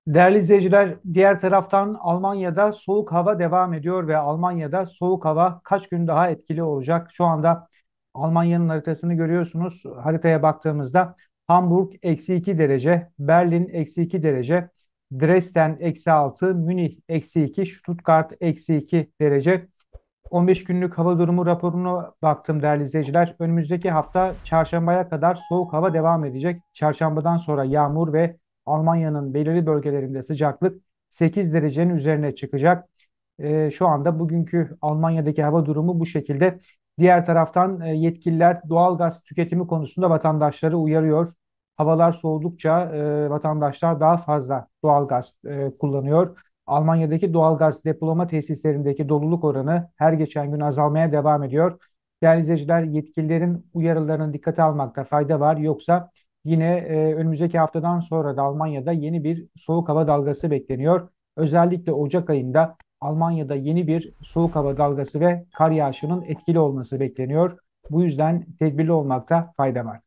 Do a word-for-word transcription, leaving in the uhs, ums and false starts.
Değerli izleyiciler, diğer taraftan Almanya'da soğuk hava devam ediyor ve Almanya'da soğuk hava kaç gün daha etkili olacak? Şu anda Almanya'nın haritasını görüyorsunuz. Haritaya baktığımızda Hamburg eksi iki derece, Berlin eksi iki derece, Dresden eksi altı, Münih eksi iki, Stuttgart eksi iki derece. on beş günlük hava durumu raporuna baktım değerli izleyiciler. Önümüzdeki hafta çarşambaya kadar soğuk hava devam edecek. Çarşambadan sonra yağmur ve Almanya'nın belirli bölgelerinde sıcaklık sekiz derecenin üzerine çıkacak. Ee, şu anda bugünkü Almanya'daki hava durumu bu şekilde. Diğer taraftan e, yetkililer doğal gaz tüketimi konusunda vatandaşları uyarıyor. Havalar soğudukça e, vatandaşlar daha fazla doğal gaz e, kullanıyor. Almanya'daki doğalgaz depolama tesislerindeki doluluk oranı her geçen gün azalmaya devam ediyor. Değerli izleyiciler, yetkililerin uyarılarını dikkate almakta fayda var. Yoksa yine e, önümüzdeki haftadan sonra da Almanya'da yeni bir soğuk hava dalgası bekleniyor. Özellikle Ocak ayında Almanya'da yeni bir soğuk hava dalgası ve kar yağışının etkili olması bekleniyor. Bu yüzden tedbirli olmakta fayda var.